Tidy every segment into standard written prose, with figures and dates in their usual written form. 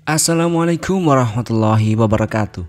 Assalamualaikum warahmatullahi wabarakatuh.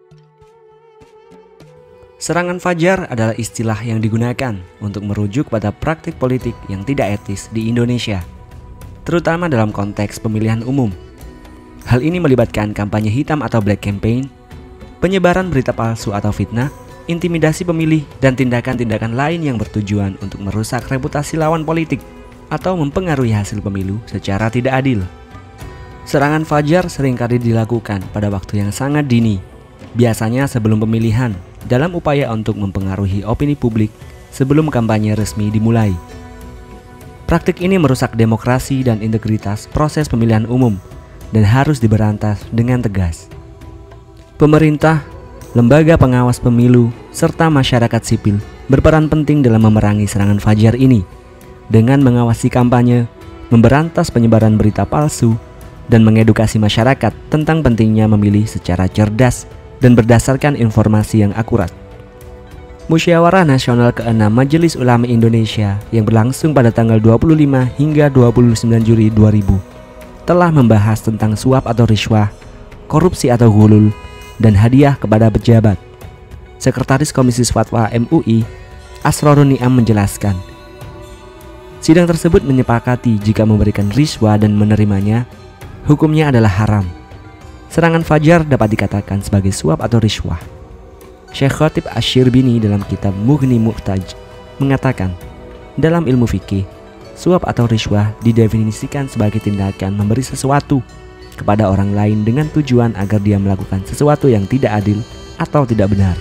Serangan fajar adalah istilah yang digunakan untuk merujuk pada praktik politik yang tidak etis di Indonesia, terutama dalam konteks pemilihan umum. Hal ini melibatkan kampanye hitam atau black campaign, penyebaran berita palsu atau fitnah, intimidasi pemilih, dan tindakan-tindakan lain yang bertujuan untuk merusak reputasi lawan politik atau mempengaruhi hasil pemilu secara tidak adil. Serangan fajar seringkali dilakukan pada waktu yang sangat dini, biasanya sebelum pemilihan, dalam upaya untuk mempengaruhi opini publik sebelum kampanye resmi dimulai. Praktik ini merusak demokrasi dan integritas proses pemilihan umum dan harus diberantas dengan tegas. Pemerintah, lembaga pengawas pemilu, serta masyarakat sipil berperan penting dalam memerangi serangan fajar ini dengan mengawasi kampanye, memberantas penyebaran berita palsu, dan mengedukasi masyarakat tentang pentingnya memilih secara cerdas dan berdasarkan informasi yang akurat. Musyawarah Nasional ke-6 Majelis Ulama Indonesia yang berlangsung pada tanggal 25 hingga 29 Juli 2000 telah membahas tentang suap atau riswah, korupsi atau ghulul, dan hadiah kepada pejabat. Sekretaris Komisi Fatwa MUI, Asrorun Niam menjelaskan, sidang tersebut menyepakati jika memberikan riswah dan menerimanya, hukumnya adalah haram. Serangan fajar dapat dikatakan sebagai suap atau riswah. Syekh Khatib Asy-Syirbini dalam kitab Mughni Muhtaj mengatakan, dalam ilmu fikih, suap atau riswah didefinisikan sebagai tindakan memberi sesuatu kepada orang lain dengan tujuan agar dia melakukan sesuatu yang tidak adil atau tidak benar.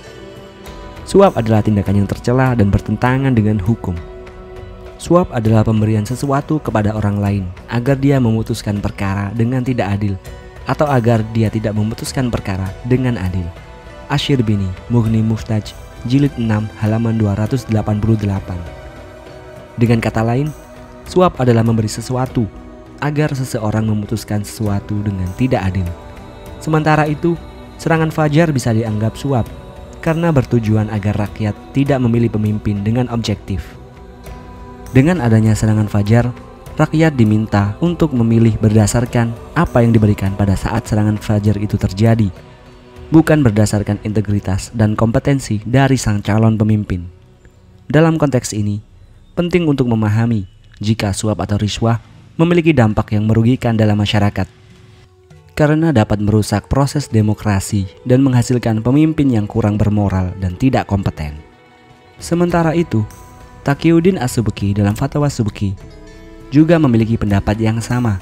Suap adalah tindakan yang tercela dan bertentangan dengan hukum. Suap adalah pemberian sesuatu kepada orang lain agar dia memutuskan perkara dengan tidak adil atau agar dia tidak memutuskan perkara dengan adil. Asy-Syirbini, Mughni Muhtaj, jilid 6, halaman 288. Dengan kata lain, suap adalah memberi sesuatu agar seseorang memutuskan sesuatu dengan tidak adil. Sementara itu, serangan fajar bisa dianggap suap karena bertujuan agar rakyat tidak memilih pemimpin dengan objektif. Dengan adanya serangan fajar, rakyat diminta untuk memilih berdasarkan apa yang diberikan pada saat serangan fajar itu terjadi, bukan berdasarkan integritas dan kompetensi dari sang calon pemimpin. Dalam konteks ini, penting untuk memahami jika suap atau riswah memiliki dampak yang merugikan dalam masyarakat, karena dapat merusak proses demokrasi dan menghasilkan pemimpin yang kurang bermoral dan tidak kompeten. Sementara itu, Taqiyuddin As-Subki dalam Fatwa Subki juga memiliki pendapat yang sama.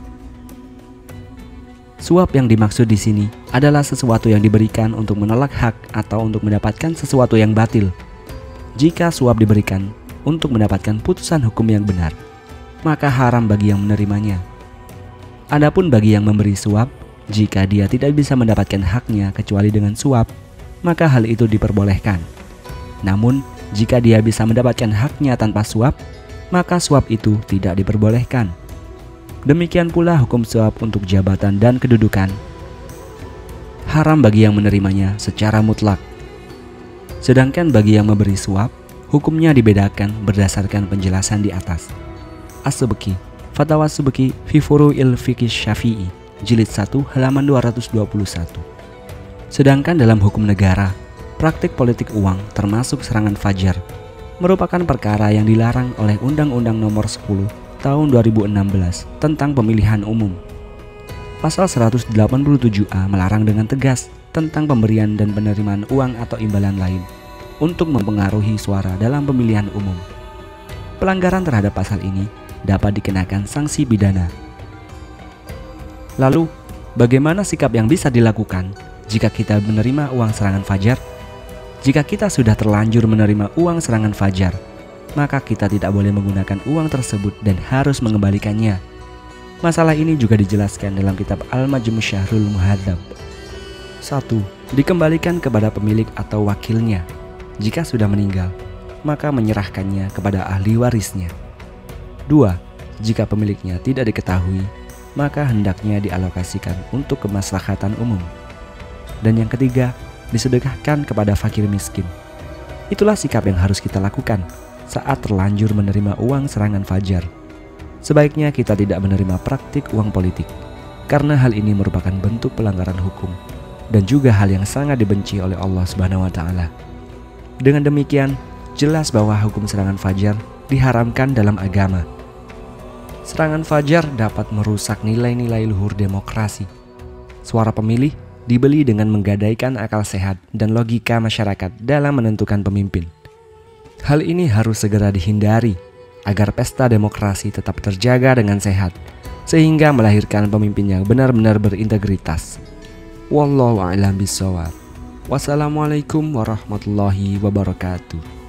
Suap yang dimaksud di sini adalah sesuatu yang diberikan untuk menolak hak atau untuk mendapatkan sesuatu yang batil. Jika suap diberikan untuk mendapatkan putusan hukum yang benar, maka haram bagi yang menerimanya. Adapun bagi yang memberi suap, jika dia tidak bisa mendapatkan haknya kecuali dengan suap, maka hal itu diperbolehkan. Namun, jika dia bisa mendapatkan haknya tanpa suap, maka suap itu tidak diperbolehkan. Demikian pula hukum suap untuk jabatan dan kedudukan. Haram bagi yang menerimanya secara mutlak. Sedangkan bagi yang memberi suap, hukumnya dibedakan berdasarkan penjelasan di atas. As-Subki, Fatwa Subki fi Furu'il Fiqh Syafi'i, jilid 1, halaman 221. Sedangkan dalam hukum negara, praktik politik uang termasuk serangan fajar merupakan perkara yang dilarang oleh Undang-Undang Nomor 10 Tahun 2016 tentang Pemilihan Umum. Pasal 187A melarang dengan tegas tentang pemberian dan penerimaan uang atau imbalan lain untuk mempengaruhi suara dalam pemilihan umum. Pelanggaran terhadap pasal ini dapat dikenakan sanksi pidana. Lalu, bagaimana sikap yang bisa dilakukan jika kita menerima uang serangan fajar? Jika kita sudah terlanjur menerima uang serangan fajar, maka kita tidak boleh menggunakan uang tersebut dan harus mengembalikannya. Masalah ini juga dijelaskan dalam kitab Al-Majmu' Syahrul Muhadzab. 1. Dikembalikan kepada pemilik atau wakilnya. Jika sudah meninggal, maka menyerahkannya kepada ahli warisnya. 2. Jika pemiliknya tidak diketahui, maka hendaknya dialokasikan untuk kemaslahatan umum. Dan yang ketiga, disedekahkan kepada fakir miskin. Itulah sikap yang harus kita lakukan saat terlanjur menerima uang serangan fajar. Sebaiknya kita tidak menerima praktik uang politik. karena hal ini merupakan bentuk pelanggaran hukum dan juga hal yang sangat dibenci oleh Allah Subhanahu wa taala. Dengan demikian, jelas bahwa hukum serangan fajar diharamkan dalam agama. Serangan fajar dapat merusak nilai-nilai luhur demokrasi. Suara pemilih dibeli dengan menggadaikan akal sehat dan logika masyarakat dalam menentukan pemimpin. Hal ini harus segera dihindari agar pesta demokrasi tetap terjaga dengan sehat, sehingga melahirkan pemimpin yang benar-benar berintegritas. Wallahu a'lam bishawab. Wassalamualaikum warahmatullahi wabarakatuh.